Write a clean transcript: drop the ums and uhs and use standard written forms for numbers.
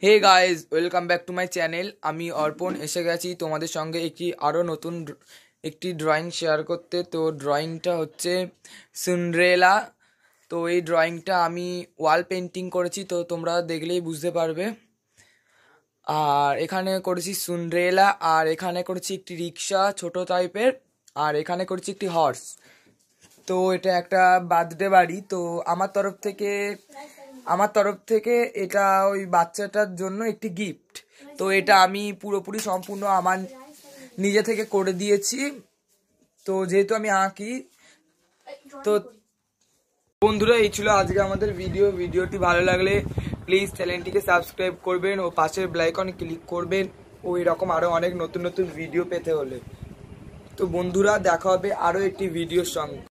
Hey guys, welcome back to my channel. আমি অর্পণ এসে গেছি তোমাদের সঙ্গে আরও নতুন একটি ড্রয়িং শেয়ার করতে। তো ড্রয়িংটা হচ্ছে সিন্ড্রেলা। তো এই ড্রয়িংটা আমি ওয়াল পেন্টিং করেছি, তো তোমরা দেখলেই বুঝতে পারবে। আর এখানে করেছি সিন্ড্রেলা, আর এখানে করেছি একটি রিক্সা ছোট টাইপের, আর এখানে করেছি একটি হর্স। তো এটা একটা বার্থডে বাড়ি, তো আমার তরফ থেকে এটা ওই বাচ্চাটার জন্য একটি গিফট। তো এটা আমি পুরোপুরি সম্পূর্ণ আমার নিজে থেকে করে দিয়েছি। তো যেহেতু আমি আঁকি, তো বন্ধুরা এই ছিল আজকে আমাদের ভিডিওটি ভালো লাগলে প্লিজ চ্যানেলটিকে সাবস্ক্রাইব করবেন ও পাশের বেল আইকনে ক্লিক করবেন ও এরকম আরো অনেক নতুন নতুন ভিডিও পেতে হলে। তো বন্ধুরা দেখা হবে আরো একটি ভিডিওর সঙ্গে।